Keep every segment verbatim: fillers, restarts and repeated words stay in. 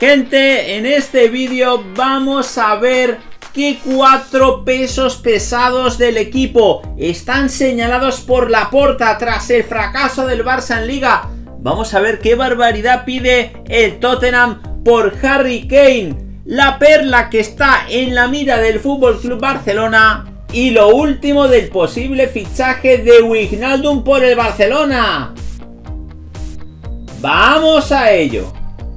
Gente, en este vídeo vamos a ver qué cuatro pesos pesados del equipo están señalados por Laporta tras el fracaso del Barça en Liga. Vamos a ver qué barbaridad pide el Tottenham por Harry Kane, la perla que está en la mira del F C Barcelona, y lo último del posible fichaje de Wijnaldum por el Barcelona. ¡Vamos a ello!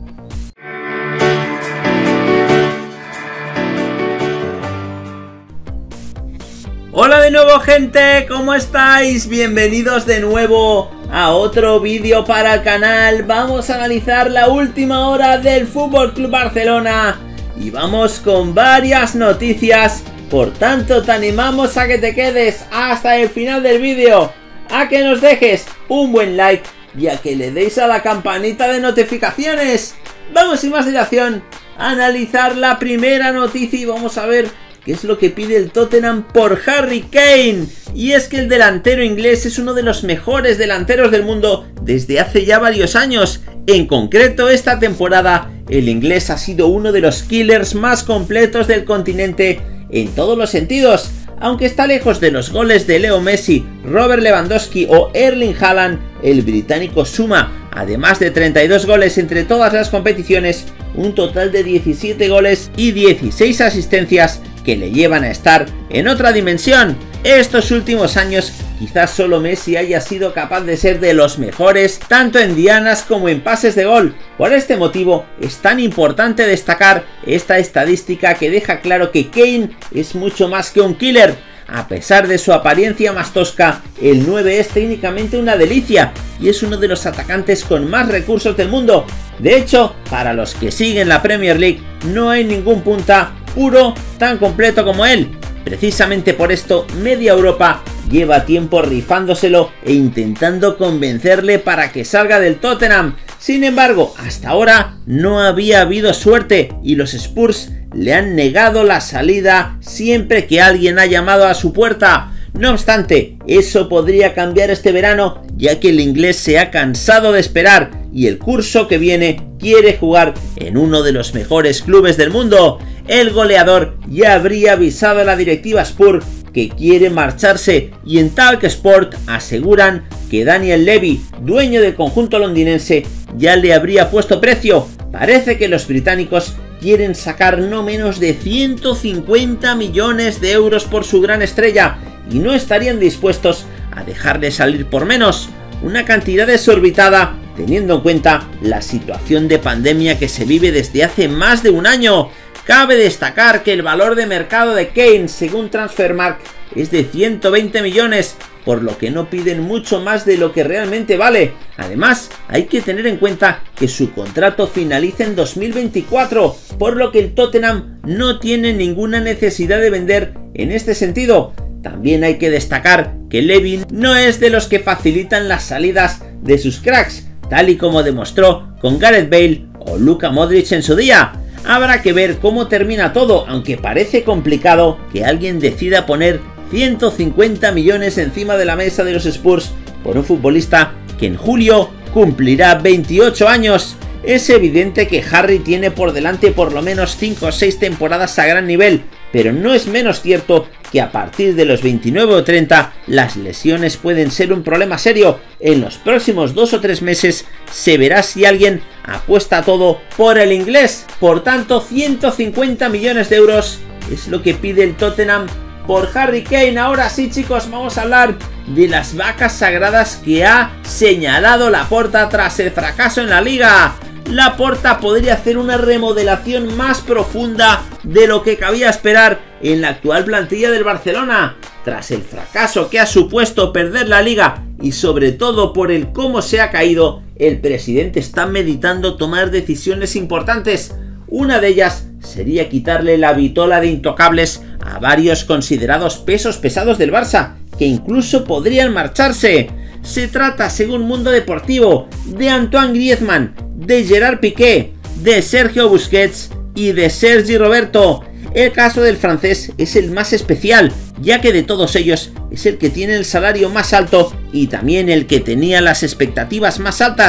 Hola de nuevo, gente, ¿cómo estáis? Bienvenidos de nuevo a otro vídeo para el canal. Vamos a analizar la última hora del F C Barcelona y vamos con varias noticias. Por tanto, te animamos a que te quedes hasta el final del vídeo, a que nos dejes un buen like y a que le deis a la campanita de notificaciones. Vamos sin más dilación a analizar la primera noticia y vamos a ver qué es lo que pide el Tottenham por Harry Kane. Y es que el delantero inglés es uno de los mejores delanteros del mundo desde hace ya varios años. En concreto, esta temporada el inglés ha sido uno de los killers más completos del continente en todos los sentidos. Aunque está lejos de los goles de Leo Messi, Robert Lewandowski o Erling Haaland, el británico suma, además de treinta y dos goles entre todas las competiciones, un total de diecisiete goles y dieciséis asistencias que le llevan a estar en otra dimensión. Estos últimos años quizás solo Messi haya sido capaz de ser de los mejores tanto en dianas como en pases de gol. Por este motivo es tan importante destacar esta estadística que deja claro que Kane es mucho más que un killer. A pesar de su apariencia más tosca, el nueve es técnicamente una delicia y es uno de los atacantes con más recursos del mundo. De hecho, para los que siguen la Premier League, no hay ningún punta puro tan completo como él. Precisamente por esto, media Europa lleva tiempo rifándoselo e intentando convencerle para que salga del Tottenham. Sin embargo, hasta ahora no había habido suerte y los Spurs le han negado la salida siempre que alguien ha llamado a su puerta. No obstante, eso podría cambiar este verano, ya que el inglés se ha cansado de esperar y el curso que viene quiere jugar en uno de los mejores clubes del mundo. El goleador ya habría avisado a la directiva Spurs que quiere marcharse y en Talksport aseguran que Daniel Levy, dueño del conjunto londinense, ya le habría puesto precio. Parece que los británicos quieren sacar no menos de ciento cincuenta millones de euros por su gran estrella y no estarían dispuestos a dejarle salir por menos. Una cantidad desorbitada teniendo en cuenta la situación de pandemia que se vive desde hace más de un año. Cabe destacar que el valor de mercado de Kane, según Transfermarkt, es de ciento veinte millones, por lo que no piden mucho más de lo que realmente vale. Además, hay que tener en cuenta que su contrato finaliza en dos mil veinticuatro, por lo que el Tottenham no tiene ninguna necesidad de vender en este sentido. También hay que destacar que Levy no es de los que facilitan las salidas de sus cracks, tal y como demostró con Gareth Bale o Luka Modric en su día. Habrá que ver cómo termina todo, aunque parece complicado que alguien decida poner ciento cincuenta millones encima de la mesa de los Spurs por un futbolista que en julio cumplirá veintiocho años. Es evidente que Harry tiene por delante por lo menos cinco o seis temporadas a gran nivel, pero no es menos cierto que a partir de los veintinueve o treinta las lesiones pueden ser un problema serio. En los próximos dos o tres meses se verá si alguien apuesta todo por el inglés. Por tanto, ciento cincuenta millones de euros es lo que pide el Tottenham por Harry Kane. Ahora sí, chicos, vamos a hablar de las vacas sagradas que ha señalado Laporta tras el fracaso en la Liga. Laporta podría hacer una remodelación más profunda de lo que cabía esperar en la actual plantilla del Barcelona. Tras el fracaso que ha supuesto perder la Liga y sobre todo por el cómo se ha caído, el presidente está meditando tomar decisiones importantes. Una de ellas sería quitarle la vitola de intocables a varios considerados pesos pesados del Barça, que incluso podrían marcharse. Se trata, según Mundo Deportivo, de Antoine Griezmann, de Gerard Piqué, de Sergio Busquets y de Sergi Roberto. El caso del francés es el más especial, ya que de todos ellos es el que tiene el salario más alto y también el que tenía las expectativas más altas.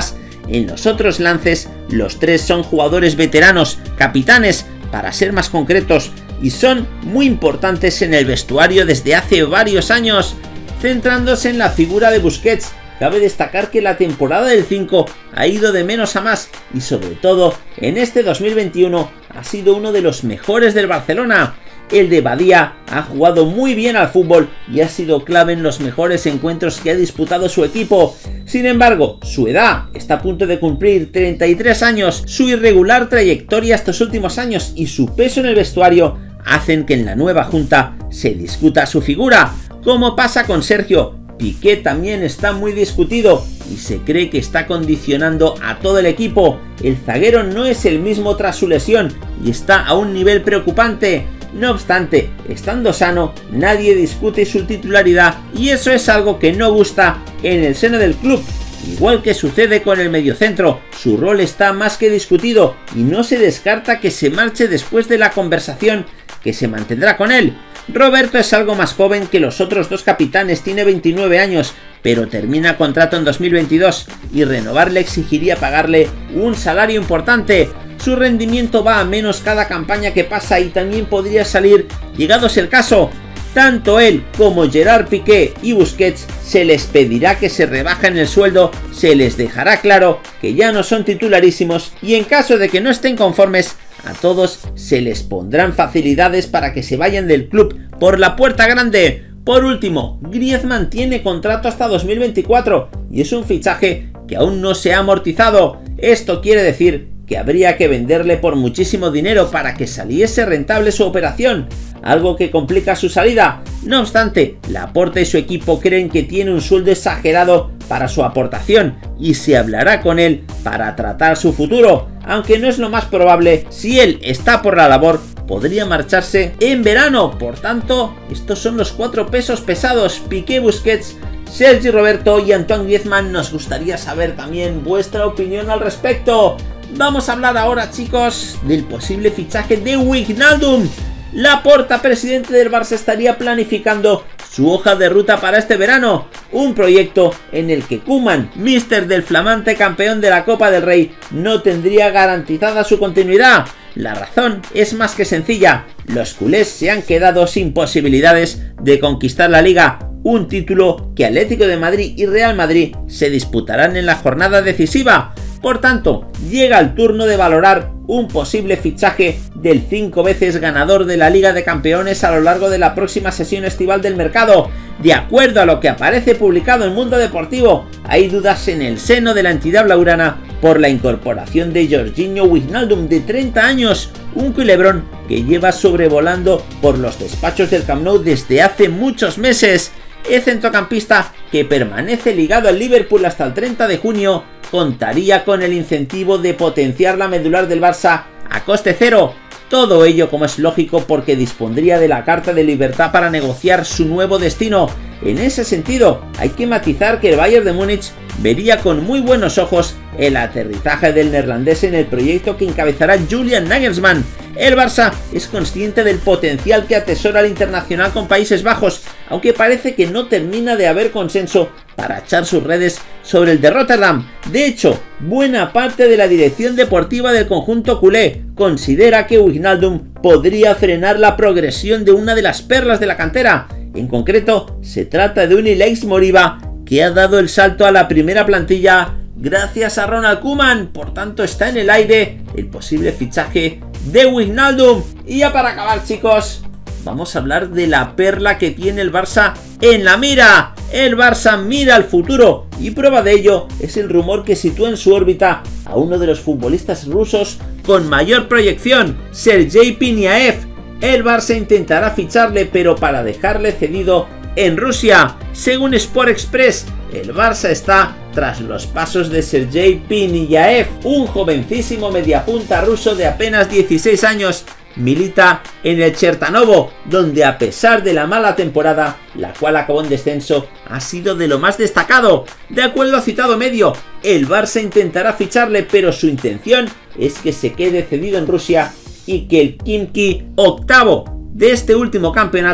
En los otros lances, los tres son jugadores veteranos, capitanes, para ser más concretos, y son muy importantes en el vestuario desde hace varios años. Centrándose en la figura de Busquets, cabe destacar que la temporada del cinco ha ido de menos a más y sobre todo en este dos mil veintiuno ha sido uno de los mejores del Barcelona. El de Badía ha jugado muy bien al fútbol y ha sido clave en los mejores encuentros que ha disputado su equipo. Sin embargo, su edad está a punto de cumplir treinta y tres años, su irregular trayectoria estos últimos años y su peso en el vestuario hacen que en la nueva junta se discuta su figura. Como pasa con Sergio, Piqué también está muy discutido y se cree que está condicionando a todo el equipo. El zaguero no es el mismo tras su lesión y está a un nivel preocupante. No obstante, estando sano, nadie discute su titularidad y eso es algo que no gusta en el seno del club. Igual que sucede con el mediocentro, su rol está más que discutido y no se descarta que se marche después de la conversación que se mantendrá con él. Roberto es algo más joven que los otros dos capitanes, tiene veintinueve años, pero termina contrato en dos mil veintidós y renovarle exigiría pagarle un salario importante. Su rendimiento va a menos cada campaña que pasa y también podría salir, llegados el caso. Tanto él como Gerard Piqué y Busquets se les pedirá que se rebajen el sueldo, se les dejará claro que ya no son titularísimos y en caso de que no estén conformes, a todos se les pondrán facilidades para que se vayan del club por la puerta grande. Por último, Griezmann tiene contrato hasta dos mil veinticuatro y es un fichaje que aún no se ha amortizado. Esto quiere decir que habría que venderle por muchísimo dinero para que saliese rentable su operación, algo que complica su salida. No obstante, Laporta y su equipo creen que tiene un sueldo exagerado para su aportación y se hablará con él para tratar su futuro, aunque no es lo más probable. Si él está por la labor, podría marcharse en verano. Por tanto, estos son los cuatro pesos pesados: Piqué, Busquets, Sergi Roberto y Antoine Griezmann. Nos gustaría saber también vuestra opinión al respecto. Vamos a hablar ahora, chicos, del posible fichaje de Wijnaldum. Laporta, presidente del Barça, estaría planificando su hoja de ruta para este verano, un proyecto en el que Koeman, míster del flamante campeón de la Copa del Rey, no tendría garantizada su continuidad. La razón es más que sencilla: los culés se han quedado sin posibilidades de conquistar la Liga, un título que Atlético de Madrid y Real Madrid se disputarán en la jornada decisiva. Por tanto, llega el turno de valorar un posible fichaje del cinco veces ganador de la Liga de Campeones a lo largo de la próxima sesión estival del mercado. De acuerdo a lo que aparece publicado en Mundo Deportivo, hay dudas en el seno de la entidad blaugrana por la incorporación de Georginio Wijnaldum, de treinta años, un culebrón que lleva sobrevolando por los despachos del Camp Nou desde hace muchos meses. El centrocampista, que permanece ligado al Liverpool hasta el treinta de junio, contaría con el incentivo de potenciar la medular del Barça a coste cero. Todo ello, como es lógico, porque dispondría de la carta de libertad para negociar su nuevo destino. En ese sentido, hay que matizar que el Bayern de Múnich vería con muy buenos ojos el aterrizaje del neerlandés en el proyecto que encabezará Julian Nagelsmann. El Barça es consciente del potencial que atesora el internacional con Países Bajos, aunque parece que no termina de haber consenso para echar sus redes sobre el de Rotterdam. De hecho, buena parte de la dirección deportiva del conjunto culé considera que Wijnaldum podría frenar la progresión de una de las perlas de la cantera. En concreto, se trata de un Ilaix Moriba que ha dado el salto a la primera plantilla gracias a Ronald Koeman. Por tanto, está en el aire el posible fichaje de Wijnaldum. Y ya para acabar, chicos, vamos a hablar de la perla que tiene el Barça en la mira. El Barça mira al futuro y prueba de ello es el rumor que sitúa en su órbita a uno de los futbolistas rusos con mayor proyección, Sergei Piniaev. El Barça intentará ficharle, pero para dejarle cedido en Rusia. Según Sport Express, el Barça está tras los pasos de Sergei Piniaev, un jovencísimo mediapunta ruso de apenas dieciséis años. Milita en el Chertanovo, donde a pesar de la mala temporada, la cual acabó en descenso, ha sido de lo más destacado. De acuerdo a citado medio, el Barça intentará ficharle, pero su intención es que se quede cedido en Rusia y que el Khimki, octavo de este último campeonato,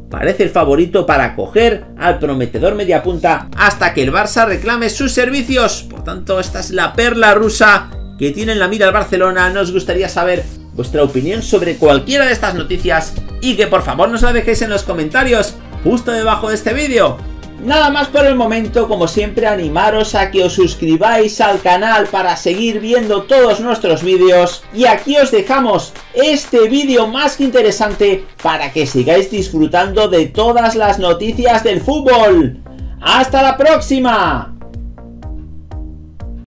parece el favorito para acoger al prometedor mediapunta hasta que el Barça reclame sus servicios. Por tanto, esta es la perla rusa que tiene en la mira el Barcelona. Nos gustaría saber vuestra opinión sobre cualquiera de estas noticias y que por favor nos la dejéis en los comentarios justo debajo de este vídeo. Nada más por el momento, como siempre animaros a que os suscribáis al canal para seguir viendo todos nuestros vídeos, y aquí os dejamos este vídeo más que interesante para que sigáis disfrutando de todas las noticias del fútbol. ¡Hasta la próxima!